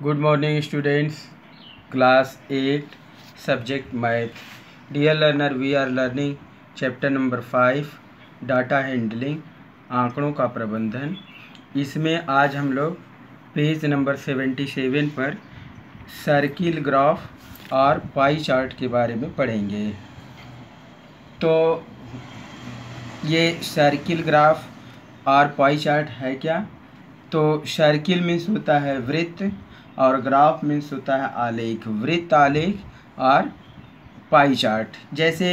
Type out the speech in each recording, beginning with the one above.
Good morning students, class 8, subject math. Dear learner, we are learning chapter number 5, data handling, आंकड़ों का प्रबंधन। इसमें आज हम लोग पेज नंबर 77 पर सर्किल ग्राफ और पाई चार्ट के बारे में पढ़ेंगे। तो ये सर्किल ग्राफ और पाई चार्ट है क्या? तो सर्किल मीन्स होता है वृत्त और ग्राफ मीन्स होता है आलेख। वृत्त, आलेख और पाई चार्ट। जैसे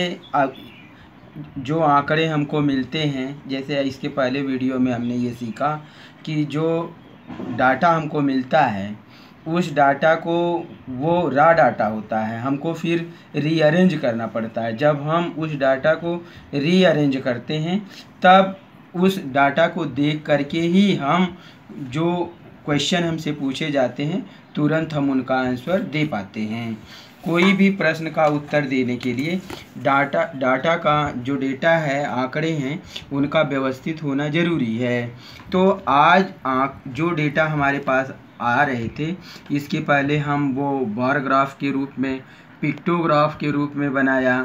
जो आंकड़े हमको मिलते हैं, जैसे इसके पहले वीडियो में हमने ये सीखा कि जो डाटा हमको मिलता है उस डाटा को, वो रॉ डाटा होता है, हमको फिर रीअरेंज करना पड़ता है। जब हम उस डाटा को रीअरेंज करते हैं तब उस डाटा को देख करके ही हम जो क्वेश्चन हमसे पूछे जाते हैं तुरंत हम उनका आंसर दे पाते हैं। कोई भी प्रश्न का उत्तर देने के लिए डाटा का जो डेटा है, आंकड़े हैं, उनका व्यवस्थित होना ज़रूरी है। तो आज जो डेटा हमारे पास आ रहे थे, इसके पहले हम वो बार ग्राफ के रूप में, पिक्टोग्राफ के रूप में बनाया,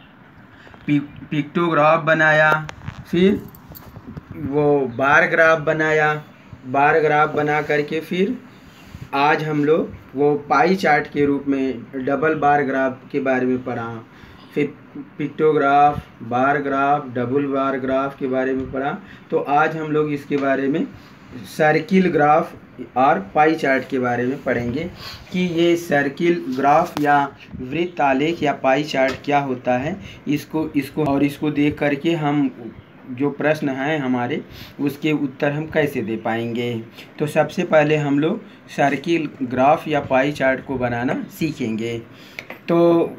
पिक्टोग्राफ बनाया, फिर वो बार ग्राफ बनाया, बार ग्राफ बना करके फिर आज हम लोग वो पाई चार्ट के रूप में डबल बार ग्राफ के बारे में पढ़ा। फिर pictograph, bar graph, double bar graph के बारे में पढ़ा। तो आज हम लोग इसके बारे में सर्किल ग्राफ और पाई चार्ट के बारे में पढ़ेंगे कि ये सर्किल ग्राफ या वृत्त, आलेख या पाई चार्ट क्या होता है। इसको देख करके हम जो प्रश्न हैं हमारे, उसके उत्तर हम कैसे दे पाएंगे। तो सबसे पहले हम लोग सर्किल ग्राफ या पाई चार्ट को बनाना सीखेंगे। तो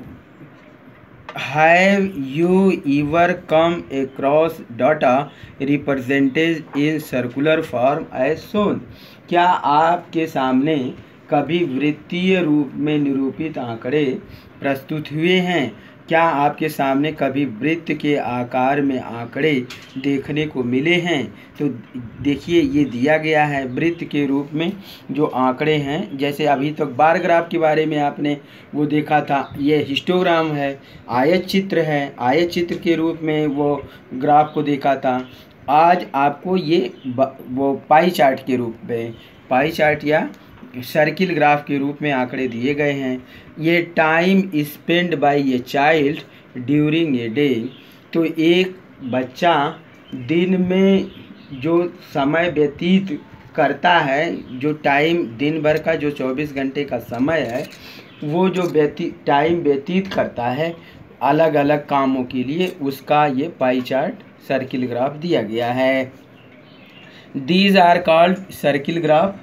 have you ever come across data represented in circular form as shown? क्या आपके सामने कभी वृत्तीय रूप में निरूपित आंकड़े प्रस्तुत हुए हैं? क्या आपके सामने कभी वृत्त के आकार में आंकड़े देखने को मिले हैं? तो देखिए, ये दिया गया है वृत्त के रूप में जो आंकड़े हैं। जैसे अभी तक बार ग्राफ के बारे में आपने वो देखा था, ये हिस्टोग्राम है, आयत चित्र है, आयत चित्र के रूप में वो ग्राफ को देखा था। आज आपको ये वो पाई चार्ट के रूप में, पाई चार्ट या सर्किल ग्राफ के रूप में आंकड़े दिए गए हैं। ये time spend by a child during a day. तो एक बच्चा दिन में जो समय व्यतीत करता है, जो टाइम दिन भर का जो 24 घंटे का समय है, वो जो टाइम व्यतीत करता है अलग अलग कामों के लिए, उसका ये पाई चार्ट सर्किल ग्राफ दिया गया है। These are called circle graph.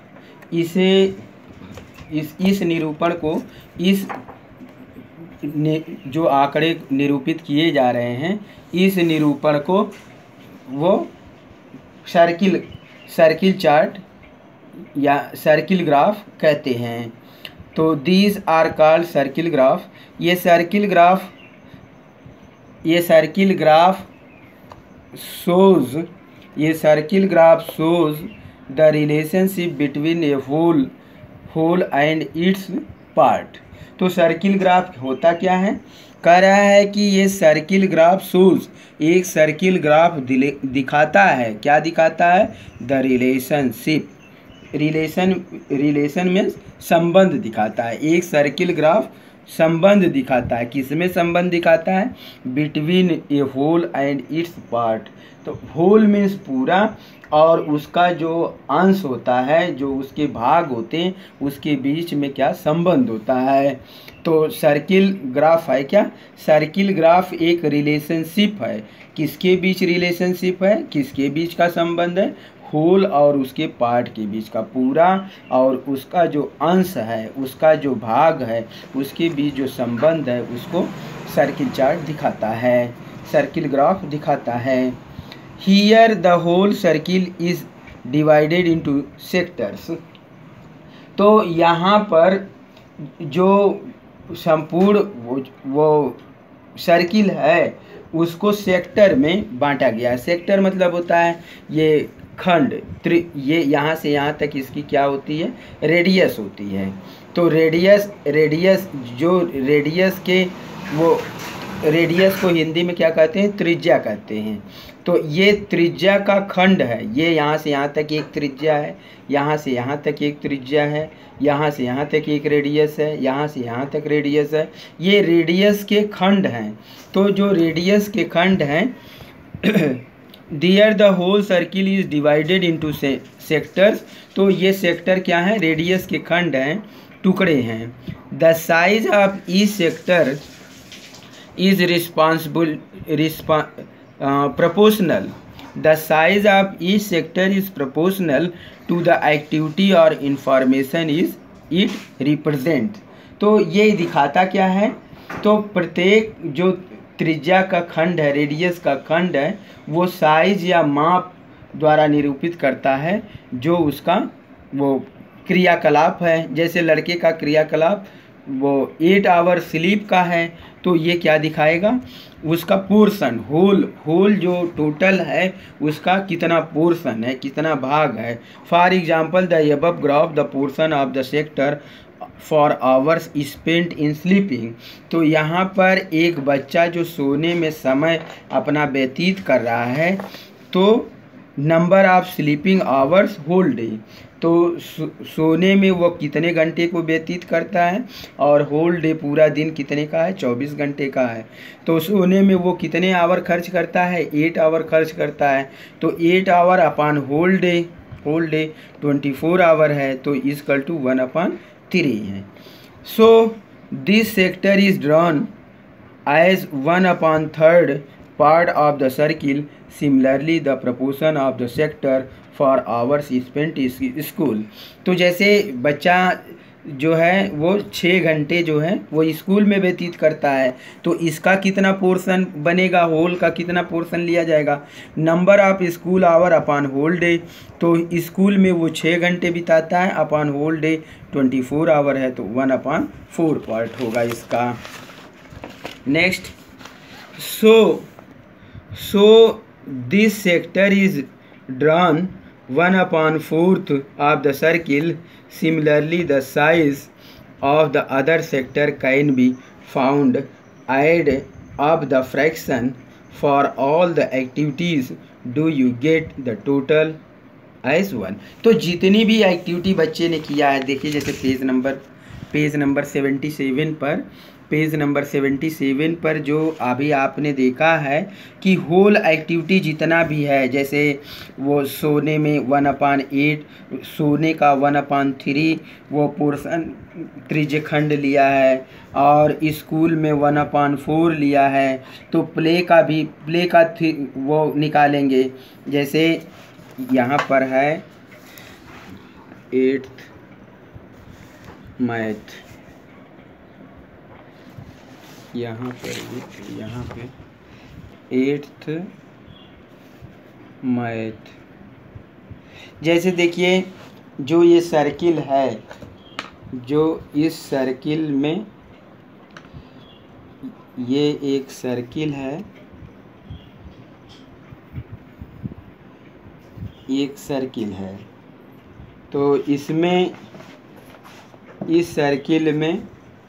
इस निरूपण को, जो आंकड़े निरूपित किए जा रहे हैं, इस निरूपण को वो सर्किल चार्ट या सर्किल ग्राफ कहते हैं। तो these are called circle graph. ये circle graph shows the relationship between a whole and its part. तो सर्किल ग्राफ होता क्या है? कह रहा है कि ये सर्किल ग्राफ शोज, एक सर्किल ग्राफ दिखाता है। क्या दिखाता है? The relationship. रिलेशन में संबंध दिखाता है। एक सर्किल ग्राफ संबंध दिखाता है। किसमें संबंध दिखाता है? Between a whole and its part. तो होल मीन्स पूरा, और उसका जो अंश होता है, जो उसके भाग होते हैं, उसके बीच में क्या संबंध होता है। तो सर्किल ग्राफ है क्या? सर्किल ग्राफ एक रिलेशनशिप है। किसके बीच रिलेशनशिप है? किसके बीच का संबंध है? होल और उसके पार्ट के बीच का, पूरा और उसका जो अंश है, उसका जो भाग है, उसके बीच जो संबंध है, उसको सर्किल चार्ट दिखाता है, सर्किल ग्राफ दिखाता है। Here the whole circle is divided into sectors. तो यहाँ पर जो संपूर्ण वो सर्किल है, उसको सेक्टर में बांटा गया है। सेक्टर मतलब होता है ये खंड ये यहाँ से यहाँ तक इसकी क्या होती है, रेडियस होती है। तो रेडियस के वो रेडियस को हिंदी में क्या कहते हैं, त्रिज्या कहते हैं। तो ये त्रिज्या का खंड है, ये यहाँ से यहाँ तक एक त्रिज्या है, यहाँ से यहाँ तक एक त्रिज्या है, यहाँ से यहाँ तक एक रेडियस है, यहाँ से यहाँ तक रेडियस है, ये रेडियस के खंड हैं। तो जो रेडियस के खंड हैं There the whole circle is divided into sectors। तो ये सेक्टर क्या है, रेडियस के खंड हैं, टुकड़े हैं। The size of each sector is proportional। The size of each sector is proportional to the activity or information is it represent। तो ये दिखाता क्या है, तो प्रत्येक जो त्रिज्या का खंड है, रेडियस का खंड है, वो साइज या माप द्वारा निरूपित करता है जो उसका वो क्रियाकलाप है। जैसे लड़के का क्रियाकलाप वो 8 आवर स्लीप का है, तो ये क्या दिखाएगा, उसका पोर्शन, होल जो टोटल है उसका कितना पोर्शन है, कितना भाग है। For example the above graph the portion of the sector for hours spent in sleeping. तो यहाँ पर एक बच्चा जो सोने में समय अपना व्यतीत कर रहा है, तो number of sleeping hours whole day, तो सोने में वो कितने घंटे को व्यतीत करता है, और होल डे पूरा दिन कितने का है, 24 घंटे का है। तो सोने में वो कितने आवर खर्च करता है, 8 आवर खर्च करता है। तो 8 hour upon whole day 24 hour है, तो इक्वल टू 1/3 है। So this sector is drawn as 1/3 part of the circle. Similarly the proportion of the sector for hours spent school. तो जैसे बच्चा जो है वो 6 घंटे जो है वो स्कूल में व्यतीत करता है, तो इसका कितना पोर्शन बनेगा, होल का कितना पोर्शन लिया जाएगा, number of school hour upon whole day. तो स्कूल में वो 6 घंटे बिताता है, अपॉन होल डे 24 आवर है, तो 1/4 पार्ट होगा इसका। Next, so this sector is drawn 1/4 of the circle. Similarly, the size of the other sector can be found. Add up the fraction for all the activities. Do you get the total as 1? तो जितनी भी activity बच्चे ने किया है, देखिए जैसे page number 77 पर जो अभी आपने देखा है कि होल एक्टिविटी जितना भी है, जैसे वो सोने में 1/8, सोने का 1/3 वो पोर्शन त्रिज्यखंड लिया है, और स्कूल में 1/4 लिया है। तो प्ले का वो निकालेंगे, जैसे यहाँ पर है 8th मैथ, यहाँ पे 8th मैथ। जैसे देखिए जो ये सर्किल है, जो इस सर्किल में ये एक सर्किल है, तो इसमें इस सर्किल में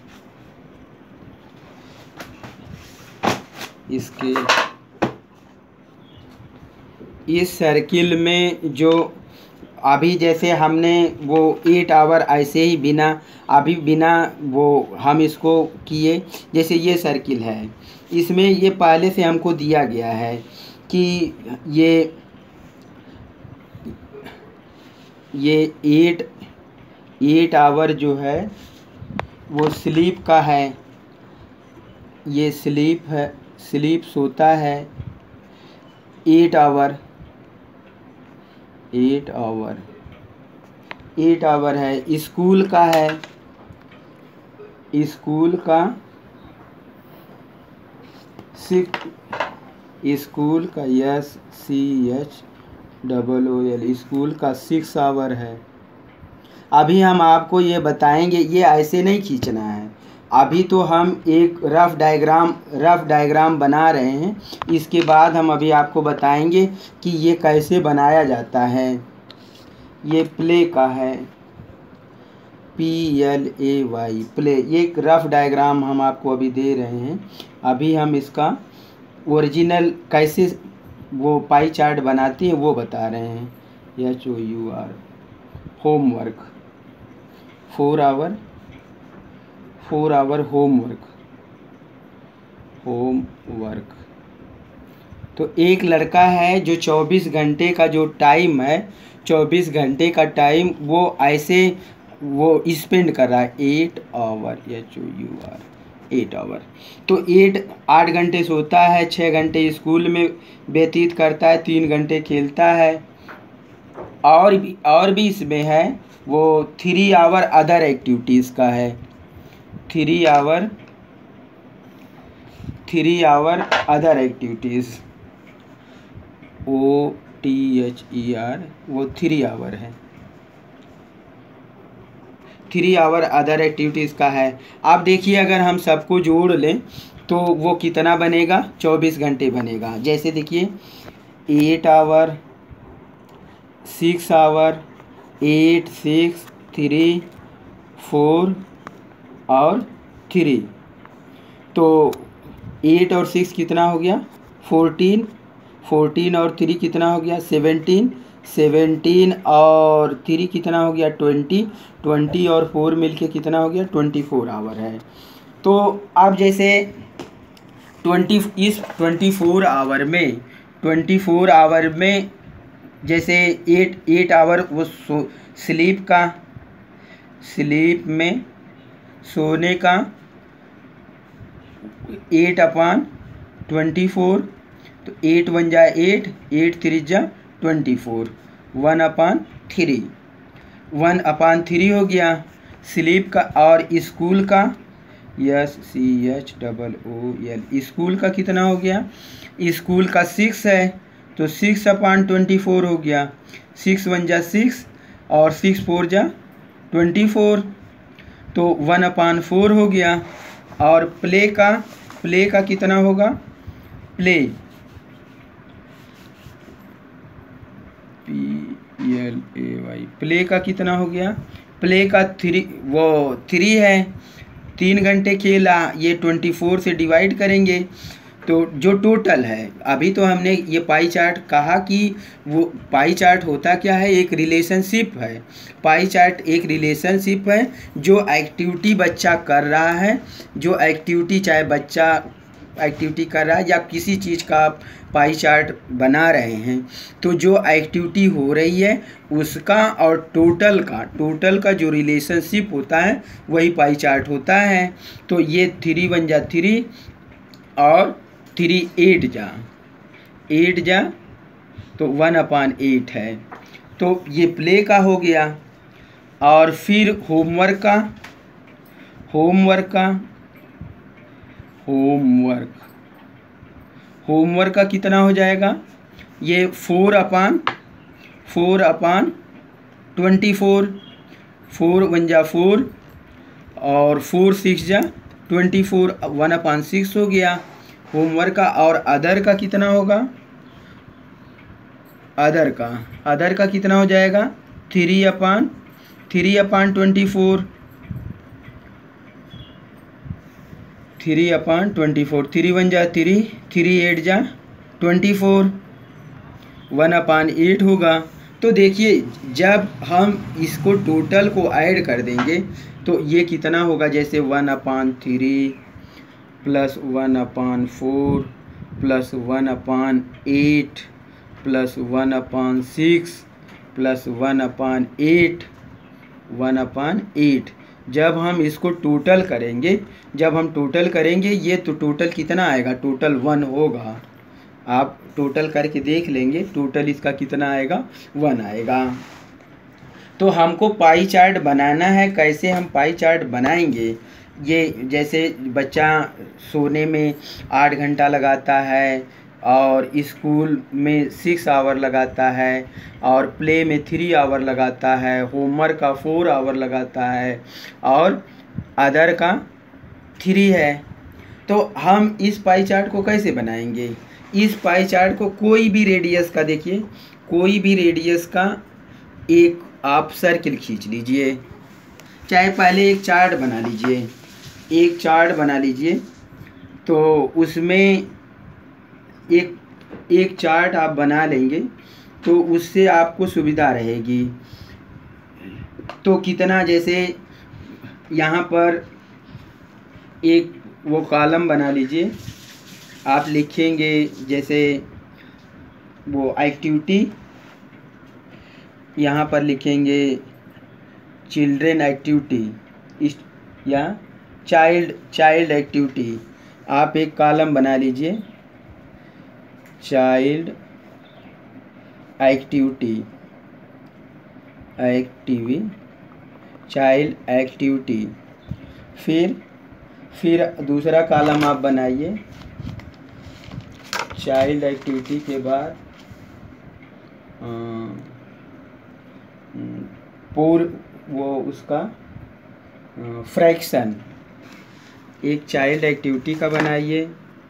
इस सर्किल में जो अभी जैसे हमने वो 8 आवर ऐसे ही बिना वो हम इसको किए, जैसे ये सर्किल है, इसमें ये पहले से हमको दिया गया है कि ये 8 आवर जो है वो स्लीप का है, ये स्लीप सोता है 8 आवर है। स्कूल का है, स्कूल का 6 आवर है। अभी हम आपको ये बताएंगे, ये ऐसे नहीं खींचना है, अभी तो हम एक रफ डायग्राम बना रहे हैं। इसके बाद हम अभी आपको बताएंगे कि ये कैसे बनाया जाता है। ये प्ले का है, PLAY, प्ले। ये एक रफ डायग्राम हम आपको अभी दे रहे हैं। अभी हम इसका ओरिजिनल कैसे वो पाई चार्ट बनाती है वो बता रहे हैं। HOUR, homework, 4 hour homework. तो एक लड़का है जो 24 घंटे का जो टाइम है, 24 घंटे का टाइम वो ऐसे वो स्पेंड कर रहा है। 8 आवर, HOUR, 8 आवर। तो 8 घंटे सोता है, 6 घंटे स्कूल में व्यतीत करता है, 3 घंटे खेलता है। और भी इसमें है वो 3 आवर अदर एक्टिविटीज़ का है। 3 आवर अदर एक्टिविटीज़, OTHER, वो 3 आवर है। 3 आवर अदर एक्टिविटीज़ का है। आप देखिए अगर हम सबको जोड़ लें तो वो कितना बनेगा, 24 घंटे बनेगा। जैसे देखिए 8 आवर, 6 आवर, 8, 6, 3, 4 और 3। तो 8 और 6 कितना हो गया, 14, 14 और 3 कितना हो गया, 17, 17 और 3 कितना हो गया, 20, 20 और 4 मिलके कितना हो गया, 24 आवर है। तो अब जैसे 24 आवर में जैसे 8 आवर वो स्लीप में सोने का 8/24। तो 8 1 जा 8, 8 3 जा 24, 1/3, 1/3 हो गया स्लीप का। और स्कूल का, SCHOOL, स्कूल का कितना हो गया, स्कूल का 6 है तो 6/24 हो गया। 6 1 जा 6 और 6 4 जा 24, तो 1/4 हो गया। और प्ले का कितना होगा, PLAY, प्ले का कितना हो गया, प्ले का 3 है। 3 घंटे खेला, ये 24 से डिवाइड करेंगे तो जो टोटल है। अभी तो हमने ये पाई चार्ट कहा कि वो पाई चार्ट होता क्या है, एक रिलेशनशिप है। पाई चार्ट एक रिलेशनशिप है। जो एक्टिविटी बच्चा कर रहा है, जो एक्टिविटी चाहे बच्चा एक्टिविटी कर रहा है या किसी चीज़ का आप पाई चार्ट बना रहे हैं, तो जो एक्टिविटी हो रही है उसका और टोटल का जो रिलेशनशिप होता है वही पाई चार्ट होता है। तो ये 3 1 जा 3 और 3 8 जा तो 1/8 है। तो ये प्ले का हो गया। और फिर होमवर्क का कितना हो जाएगा, ये 4/24, 4 1 जा 4 और 4 6 जा 24, 1/6 हो गया होमवर्क का। और अदर का कितना होगा, अदर का कितना हो जाएगा, 3/24, 3/24, 3 1 जा 3, 3 8 जा 24, 1/8 होगा। तो देखिए जब हम इसको टोटल को ऐड कर देंगे तो ये कितना होगा, जैसे 1/3 प्लस 1/4 प्लस 1/8 प्लस 1/6 प्लस 1/8। जब हम इसको टोटल करेंगे ये तो टोटल कितना आएगा, टोटल 1 होगा। आप टोटल करके देख लेंगे, टोटल इसका कितना आएगा, 1 आएगा। तो हमको पाई चार्ट बनाना है। कैसे हम पाई चार्ट बनाएंगे, ये जैसे बच्चा सोने में 8 घंटा लगाता है और स्कूल में 6 आवर लगाता है और प्ले में 3 आवर लगाता है, होमवर्क का 4 आवर लगाता है और अदर का 3 है। तो हम इस पाई चार्ट को कैसे बनाएंगे? इस पाई चार्ट को कोई भी रेडियस का, देखिए कोई भी रेडियस का एक आप सर्किल खींच लीजिए, चाहे पहले एक चार्ट बना लीजिए, एक चार्ट बना लीजिए, तो उसमें एक चार्ट आप बना लेंगे तो उससे आपको सुविधा रहेगी। तो कितना, जैसे यहाँ पर एक वो कॉलम बना लीजिए, आप लिखेंगे जैसे वो एक्टिविटी, यहाँ पर लिखेंगे चिल्ड्रेन एक्टिविटी या चाइल्ड एक्टिविटी। आप एक कॉलम बना लीजिए चाइल्ड एक्टिविटी। फिर दूसरा कॉलम आप बनाइए चाइल्ड एक्टिविटी के बाद वो उसका फ्रैक्शन, एक चाइल्ड एक्टिविटी का बनाइए,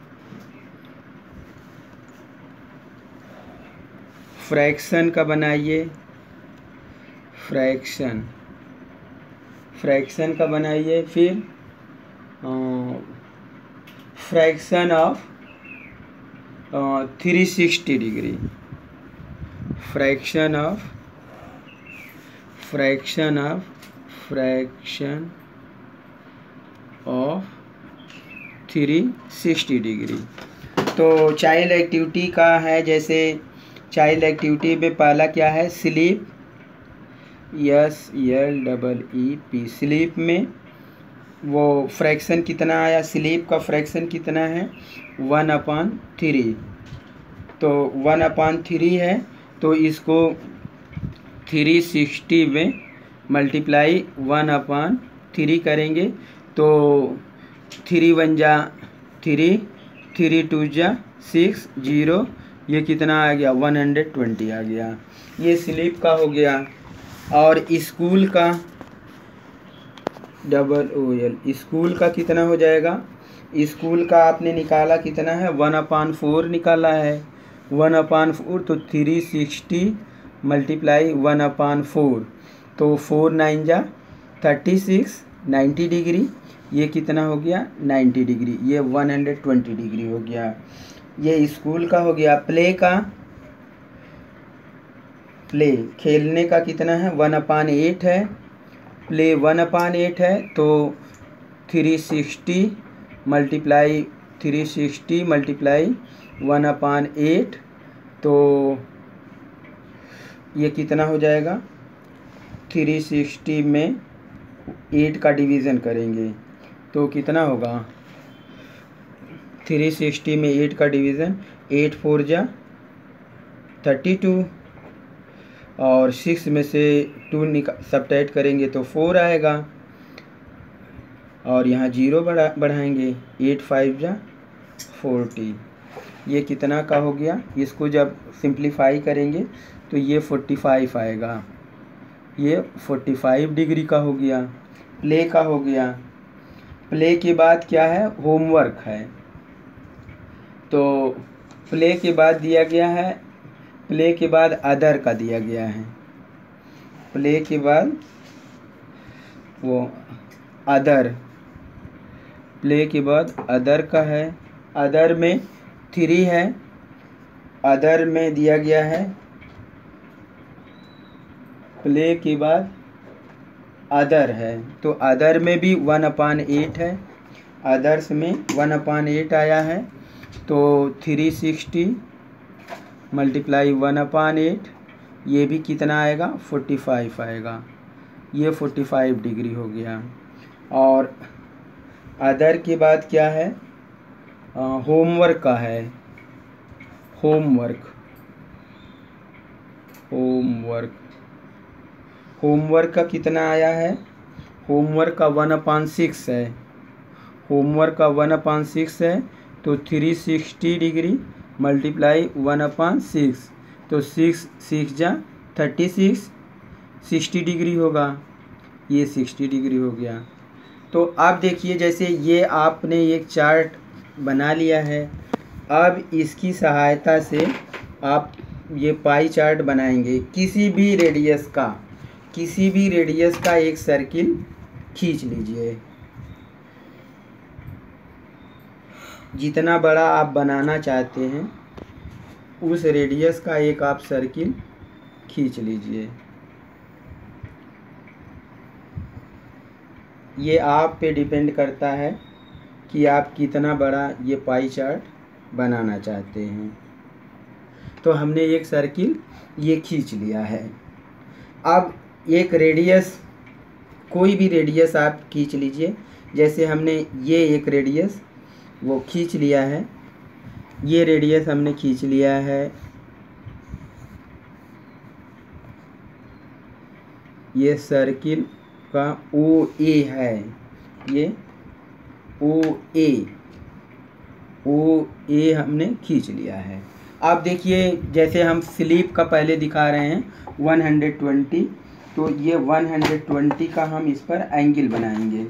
फ्रैक्शन का बनाइए, फ्रैक्शन का बनाइए, फिर fraction of 360 degree, fraction of 360 degree. तो चाइल्ड एक्टिविटी का है, जैसे चाइल्ड एक्टिविटी में पहला क्या है, स्लीप, SLEEP, स्लीप में वो फ्रैक्शन कितना आया, स्लीप का फ्रैक्शन कितना है 1/3। तो 1/3 है, तो इसको 360 में मल्टीप्लाई 1/3 करेंगे तो 3 1 जा 3, 3 2 जा 6, 0, ये कितना आ गया 120 आ गया। ये स्लीप का हो गया। और स्कूल का OL, स्कूल का कितना हो जाएगा? स्कूल का आपने निकाला कितना है 1/4 निकाला है, 1/4 तो 360 मल्टीप्लाई 1/4, तो 4 9 जा 36, 90 डिग्री, ये कितना हो गया 90 डिग्री, ये 120 डिग्री हो गया। ये स्कूल का हो गया। प्ले खेलने का कितना है 1/8 है, प्ले 1/8 है, तो 360 मल्टीप्लाई 1/8, तो ये कितना हो जाएगा 360 में 8 का डिवीज़न करेंगे तो कितना होगा 360 में 8 का डिवीज़न, 8 4 जा 32, और 6 में से 2 सब्ट्रैक्ट करेंगे तो 4 आएगा, और यहाँ 0 बढ़ाएंगे, 8 5 जा 40, ये कितना का हो गया। इसको जब सिंप्लीफाई करेंगे तो ये 45 आएगा, ये 45 डिग्री का हो गया। प्ले का हो गया। प्ले के बाद क्या है, होमवर्क है। तो प्ले के बाद दिया गया है, प्ले के बाद अदर का दिया गया है, प्ले के बाद वो अदर, प्ले के बाद अदर का है, अदर में 3 है, अदर में दिया गया है प्ले के बाद अदर है, तो अदर में भी 1/8 है, अदर्स में 1/8 आया है, तो 360 मल्टीप्लाई 1/8, ये भी कितना आएगा 45 आएगा, ये 45 डिग्री हो गया। और अदर के बाद क्या है, होमवर्क का है, होमवर्क का कितना आया है, होमवर्क का 1/6 है, होमवर्क का 1/6 है, तो 360 डिग्री मल्टीप्लाई 1/6, तो 6 जा 36, 60 डिग्री होगा, ये 60 डिग्री हो गया। तो आप देखिए, जैसे ये आपने एक चार्ट बना लिया है। अब इसकी सहायता से आप ये पाई चार्ट बनाएंगे। किसी भी रेडियस का एक सर्किल खींच लीजिए। जितना बड़ा आप बनाना चाहते हैं उस रेडियस का एक आप सर्किल खींच लीजिए। ये आप पे डिपेंड करता है कि आप कितना बड़ा ये पाई चार्ट बनाना चाहते हैं। तो हमने एक सर्किल ये खींच लिया है। अब एक रेडियस, कोई भी रेडियस आप खींच लीजिए। जैसे हमने ये एक रेडियस वो खींच लिया है, ये रेडियस हमने खींच लिया है। ये सर्किल का OA है, ये OA हमने खींच लिया है। अब देखिए, जैसे हम स्लीप का पहले दिखा रहे हैं 120, तो ये 120 का हम इस पर एंगल बनाएंगे।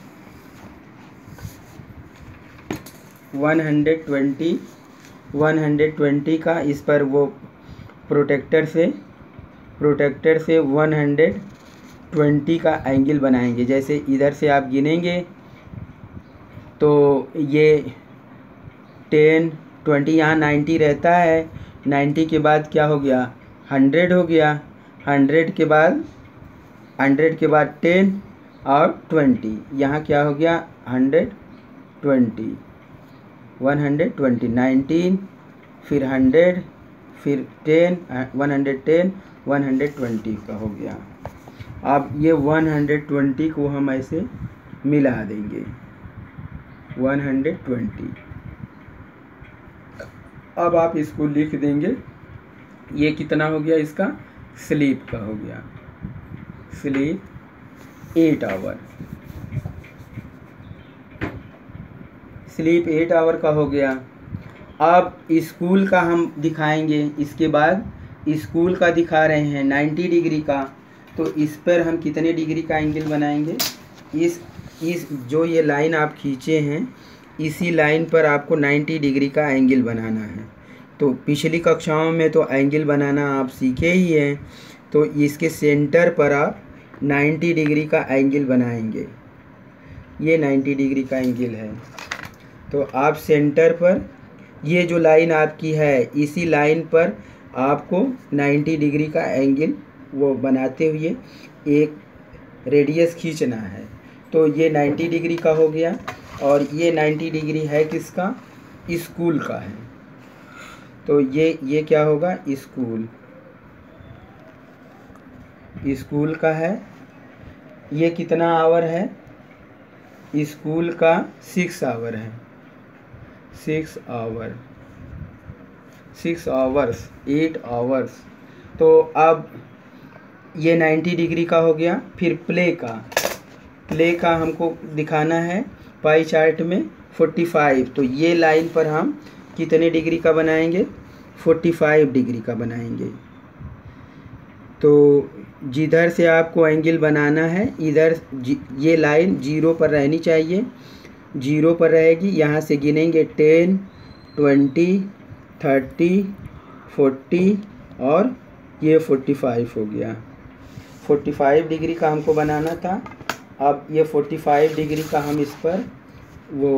120 का इस पर वो प्रोटेक्टर से 120 का एंगल बनाएंगे। जैसे इधर से आप गिनेंगे तो ये 10, 20, यहाँ 90 रहता है। 90 के बाद क्या हो गया, 100 हो गया। 100 के बाद 10 और 20, यहाँ क्या हो गया 120, 120, 19, फिर 100, फिर 10, 110, 120 का हो गया। अब ये 120 को हम ऐसे मिला देंगे, 120। अब आप इसको लिख देंगे, ये कितना हो गया, इसका स्लीप का हो गया, स्लीप 8 आवर। स्लीप 8 आवर का हो गया। अब स्कूल का हम दिखाएंगे। इसके बाद स्कूल का दिखा रहे हैं 90 डिग्री का, तो इस पर हम कितने डिग्री का एंगल बनाएंगे। इस जो ये लाइन आप खींचे हैं, इसी लाइन पर आपको 90 डिग्री का एंगल बनाना है। तो पिछली कक्षाओं में तो एंगल बनाना आप सीखे ही हैं, तो इसके सेंटर पर आप 90 डिग्री का एंगल बनाएंगे। ये 90 डिग्री का एंगल है। तो आप सेंटर पर, ये जो लाइन आपकी है, इसी लाइन पर आपको 90 डिग्री का एंगल वो बनाते हुए एक रेडियस खींचना है। तो ये 90 डिग्री का हो गया, और ये 90 डिग्री है किसका, स्कूल का है। तो ये क्या होगा, स्कूल का है। ये कितना आवर है, स्कूल का 6 आवर है, 6 आवर्स, 8 आवर्स। तो अब ये 90 डिग्री का हो गया। फिर प्ले का हमको दिखाना है पाई चार्ट में 45। तो ये लाइन पर हम कितने डिग्री का बनाएंगे, 45 डिग्री का बनाएंगे। तो जिधर से आपको एंगल बनाना है, इधर ये लाइन 0 पर रहनी चाहिए, 0 पर रहेगी। यहाँ से गिनेंगे 10, 20, 30, 40 और ये 45 हो गया। 45 डिग्री का हमको बनाना था। अब ये 45 डिग्री का हम इस पर वो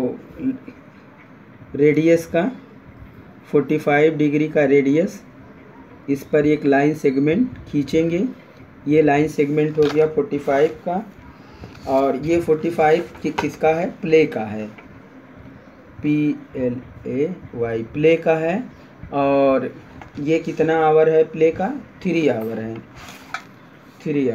रेडियस का 45 डिग्री का रेडियस, इस पर एक लाइन सेगमेंट खींचेंगे। ये लाइन सेगमेंट हो गया 45 का। और ये 45 किसका है, प्ले का है, PLAY, प्ले का है। और ये कितना आवर है प्ले का, 3 आवर है, 3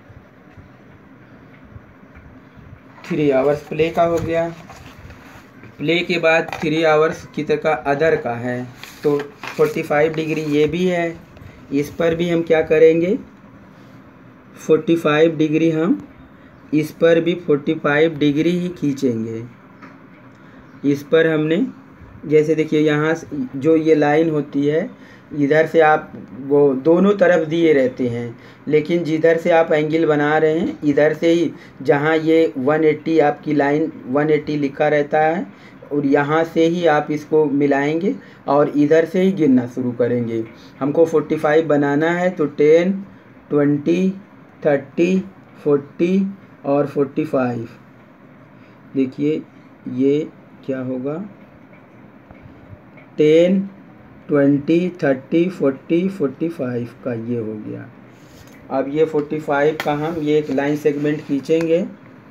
आवर्स प्ले का हो गया। प्ले के बाद 3 आवर्स कितने का, अदर का है। तो 45 डिग्री ये भी है, इस पर भी हम क्या करेंगे, 45 डिग्री हम इस पर भी 45 डिग्री ही खींचेंगे। इस पर हमने, जैसे देखिए यहाँ जो ये लाइन होती है, इधर से आप वो दोनों तरफ दिए रहते हैं, लेकिन जिधर से आप एंगल बना रहे हैं इधर से ही, जहाँ ये 180 आपकी लाइन 180 लिखा रहता है, और यहाँ से ही आप इसको मिलाएंगे और इधर से ही गिनना शुरू करेंगे। हमको 45 बनाना है, तो 10 20 30 40 और 45। देखिए ये क्या होगा, 10 20 30 40 45 का ये हो गया। अब ये 45 का हम ये एक लाइन सेगमेंट खींचेंगे,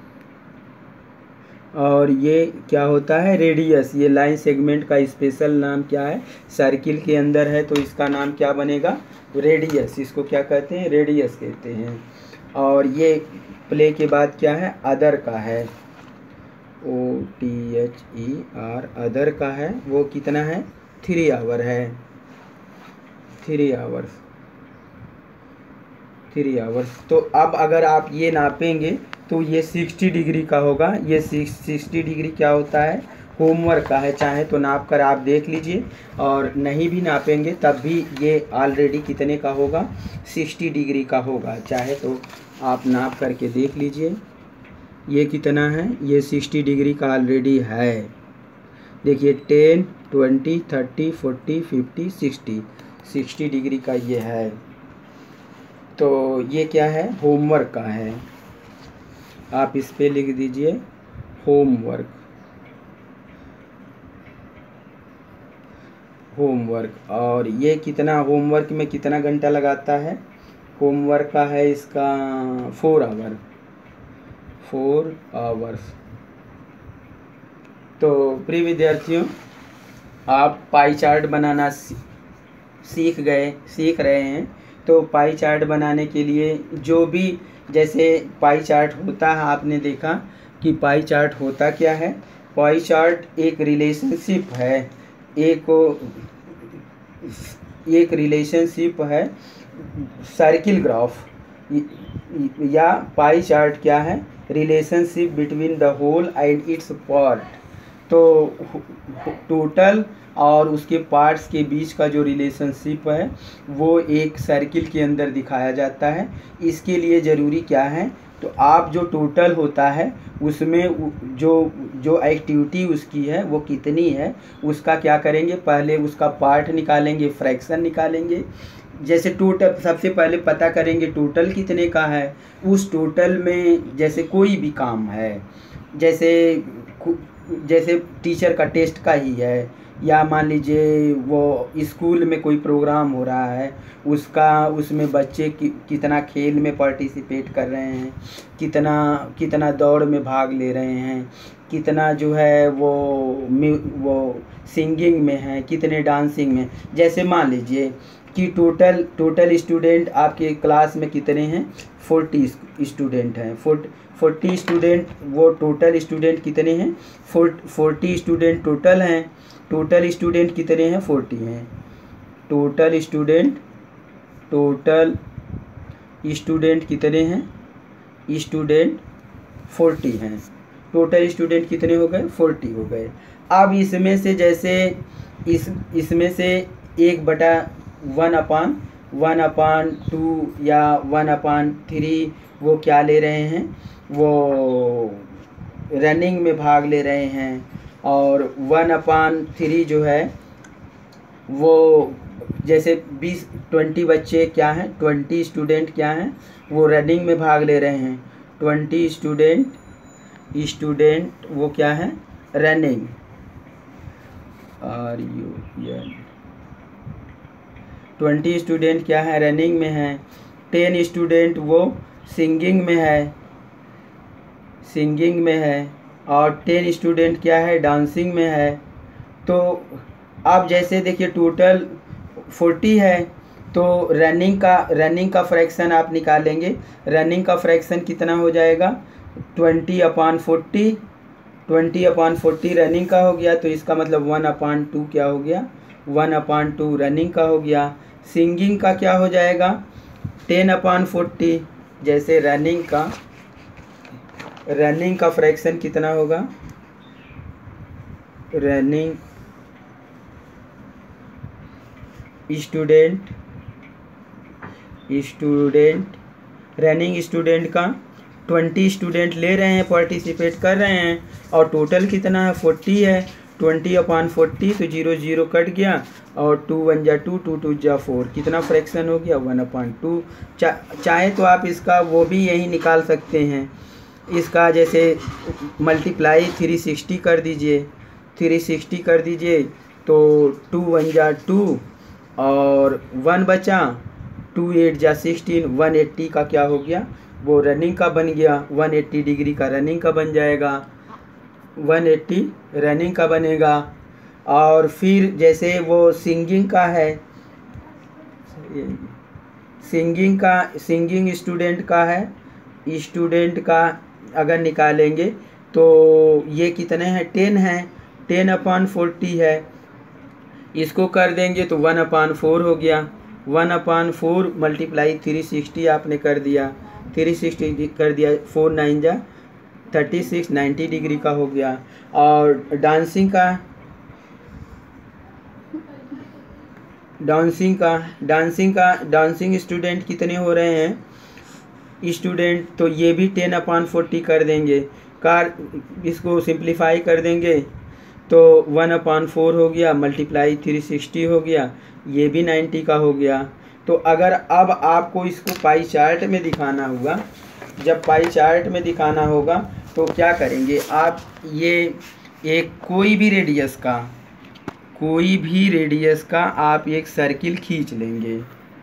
और ये क्या होता है, रेडियस। ये लाइन सेगमेंट का स्पेशल नाम क्या है, सर्किल के अंदर है तो इसका नाम क्या बनेगा, रेडियस। इसको क्या कहते हैं, रेडियस कहते हैं। और ये प्ले के बाद क्या है, अदर का है, OTHER, अदर का है। वो कितना है, 3 आवर है, 3 आवर्स, 3 आवर्स। तो अब अगर आप ये नापेंगे तो ये 60 डिग्री का होगा। ये 60 डिग्री क्या होता है, होमवर्क का है, चाहे तो नाप कर आप देख लीजिए, और नहीं भी नापेंगे तब भी ये ऑलरेडी कितने का होगा, 60 डिग्री का होगा। चाहे तो आप नाप करके देख लीजिए, ये कितना है, ये 60 डिग्री का ऑलरेडी है। देखिए 10 20 30 40 50 60 डिग्री का ये है। तो ये क्या है, होमवर्क का है। आप इस पे लिख दीजिए होमवर्क, होमवर्क। और ये कितना, होमवर्क में कितना घंटा लगाता है, होमवर्क का है इसका 4 आवर, 4 आवर्स। तो प्रिय विद्यार्थियों, आप पाई चार्ट बनाना सीख रहे हैं। तो पाई चार्ट बनाने के लिए जो भी, जैसे पाई चार्ट होता है, आपने देखा कि पाई चार्ट होता क्या है। पाई चार्ट एक रिलेशनशिप है, एक रिलेशनशिप है, सर्किल ग्राफ, या पाई चार्ट क्या है, relationship between the whole and its part. तो टोटल और उसके पार्ट्स के बीच का जो रिलेशनशिप है वो एक सर्किल के अंदर दिखाया जाता है। इसके लिए ज़रूरी क्या है, तो आप जो टोटल होता है उसमें जो एक्टिविटी उसकी है वो कितनी है, उसका क्या करेंगे, पहले उसका पार्ट निकालेंगे, फ्रैक्शन निकालेंगे। जैसे टोटल सबसे पहले पता करेंगे टोटल कितने का है। उस टोटल में जैसे कोई भी काम है, जैसे टीचर का टेस्ट का ही है, या मान लीजिए वो स्कूल में कोई प्रोग्राम हो रहा है, उसमें बच्चे कितना खेल में पार्टिसिपेट कर रहे हैं, कितना दौड़ में भाग ले रहे हैं, कितना जो है वो सिंगिंग में है, कितने डांसिंग में। जैसे मान लीजिए कि टोटल स्टूडेंट आपके क्लास में कितने हैं, 40 स्टूडेंट हैं। 40 स्टूडेंट, वो टोटल स्टूडेंट कितने हैं, 40 स्टूडेंट टोटल हैं। टोटल स्टूडेंट कितने हैं, 40 हैं। टोटल स्टूडेंट कितने हैं, स्टूडेंट 40 हैं। टोटल स्टूडेंट कितने हो गए, 40 हो गए। अब इसमें से जैसे इसमें से 1/1/2 या 1/3 वो क्या ले रहे हैं, वो रनिंग में भाग ले रहे हैं। और 1/3 जो है वो जैसे 20 बच्चे क्या हैं, 20 स्टूडेंट क्या हैं, वो रनिंग में भाग ले रहे हैं। 20 स्टूडेंट वो क्या है, रनिंग, RUN। 20 स्टूडेंट क्या है, रनिंग में है। 10 स्टूडेंट वो सिंगिंग में है, और 10 स्टूडेंट क्या है, डांसिंग में है। तो अब जैसे देखिए टोटल 40 है, तो रनिंग का फ्रैक्शन आप निकालेंगे। रनिंग का फ्रैक्शन कितना हो जाएगा, 20/40। 20/40 रनिंग का हो गया, तो इसका मतलब 1/2 क्या हो गया, 1/2 रनिंग का हो गया। सिंगिंग का क्या हो जाएगा, 10/40। जैसे रनिंग का फ्रैक्शन कितना होगा, स्टूडेंट रनिंग स्टूडेंट का 20 स्टूडेंट ले रहे हैं, पार्टिसिपेट कर रहे हैं, और टोटल कितना है 40 है। 20/40 तो 0 0 कट गया, और 2 1 जा 2, 2 2 जा 4, कितना फ्रैक्शन हो गया 1/2। चाहे तो आप इसका वो भी यही निकाल सकते हैं, इसका जैसे मल्टीप्लाई 360 कर दीजिए, 360 कर दीजिए तो 2 1 जा 2 और 1 बचा, 2 8 जा 16, 180 का क्या हो गया, वो रनिंग का बन गया। 180 डिग्री का रनिंग का बन जाएगा, 180 रनिंग का बनेगा। और फिर जैसे वो सिंगिंग का है, सिंगिंग स्टूडेंट का है, स्टूडेंट का अगर निकालेंगे तो ये कितने हैं 10 हैं, 10/40 है, इसको कर देंगे तो 1/4 हो गया। 1/4 मल्टीप्लाई 360 आपने कर दिया, 360 कर दिया, 4 9 जा 36, 90 डिग्री का हो गया। और डांसिंग स्टूडेंट कितने हो रहे हैं स्टूडेंट, तो ये भी 10/40 कर देंगे, इसको सिंप्लीफाई कर देंगे तो 1/4 हो गया, मल्टीप्लाई 360 हो गया, ये भी 90 का हो गया। तो अगर अब आपको इसको पाई चार्ट में दिखाना होगा, जब पाई चार्ट में दिखाना होगा तो क्या करेंगे आप, ये कोई भी रेडियस का आप एक सर्किल खींच लेंगे,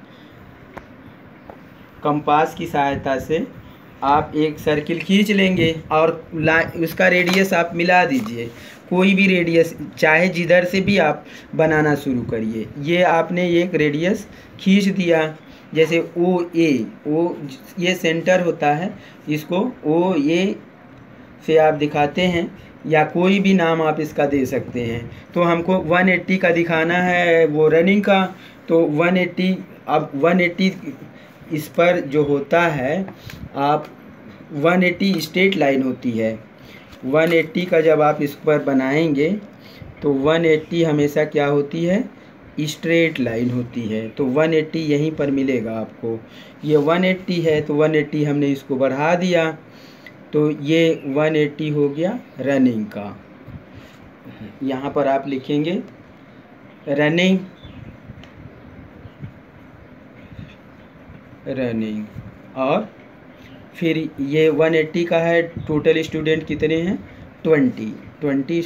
कंपास की सहायता से आप एक सर्किल खींच लेंगे और उसका रेडियस आप मिला दीजिए, कोई भी रेडियस, चाहे जिधर से भी आप बनाना शुरू करिए। ये आपने एक रेडियस खींच दिया, जैसे ओ ये सेंटर होता है, इसको OA से आप दिखाते हैं, या कोई भी नाम आप इसका दे सकते हैं। तो हमको 180 का दिखाना है वो रनिंग का, तो 180, अब 180 इस पर जो होता है, आप 180 स्ट्रेट लाइन होती है, 180 का जब आप इस पर बनाएंगे तो 180 हमेशा क्या होती है, स्ट्रेट लाइन होती है। तो 180 यहीं पर मिलेगा आपको, ये 180 है तो 180 हमने इसको बढ़ा दिया, तो ये 180 हो गया रनिंग का। यहाँ पर आप लिखेंगे रनिंग, और फिर ये 180 का है, टोटल स्टूडेंट कितने हैं 20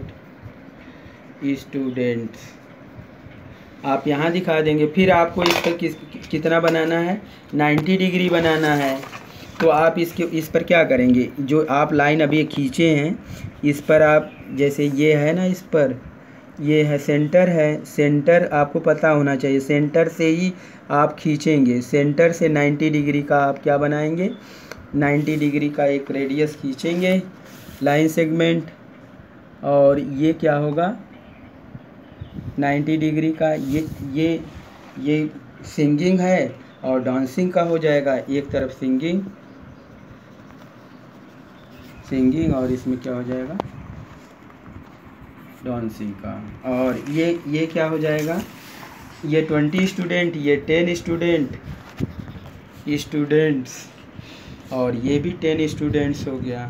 स्टूडेंट्स आप यहाँ दिखा देंगे। फिर आपको इस पर कितना बनाना है, 90 डिग्री बनाना है। तो आप इस पर क्या करेंगे, जो आप लाइन अभी खींचे हैं इस पर आप, जैसे ये है ना, इस पर ये है सेंटर आपको पता होना चाहिए, सेंटर से ही आप खींचेंगे, सेंटर से 90 डिग्री का आप क्या बनाएंगे, 90 डिग्री का एक रेडियस खींचेंगे लाइन सेगमेंट, और ये क्या होगा 90 डिग्री का, ये सिंगिंग है और डांसिंग का हो जाएगा, एक तरफ सिंगिंग और इसमें क्या हो जाएगा डांसिंग का। और ये क्या हो जाएगा, ये 20 स्टूडेंट, ये 10 स्टूडेंट्स और ये भी 10 स्टूडेंट्स हो गया।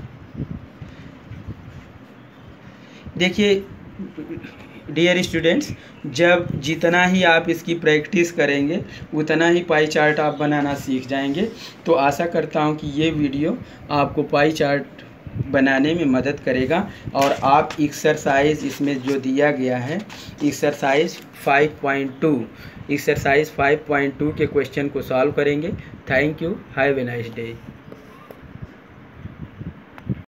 देखिए डियर स्टूडेंट्स, जब जितना ही आप इसकी प्रैक्टिस करेंगे उतना ही पाई चार्ट आप बनाना सीख जाएंगे। तो आशा करता हूं कि ये वीडियो आपको पाई चार्ट बनाने में मदद करेगा, और आप एक्सरसाइज इसमें जो दिया गया है एक्सरसाइज 5.2 के क्वेश्चन को सॉल्व करेंगे। Thank you, have a nice day.